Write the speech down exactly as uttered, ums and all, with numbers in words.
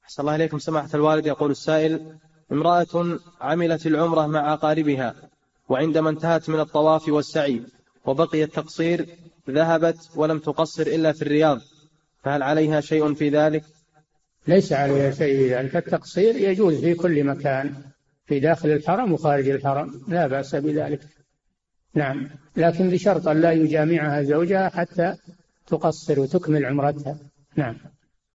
أحسن الله إليكم سماحة الوالد. يقول السائل: امرأة عملت العمرة مع أقاربها، وعندما انتهت من الطواف والسعي وبقي التقصير ذهبت ولم تقصر إلا في الرياض، فهل عليها شيء في ذلك؟ ليس عليها شيء في ذلك، التقصير يجوز في كل مكان، في داخل الحرم وخارج الحرم لا بأس بذلك. نعم، لكن بشرط أن لا يجامعها زوجها حتى تقصر وتكمل عمرتها. نعم.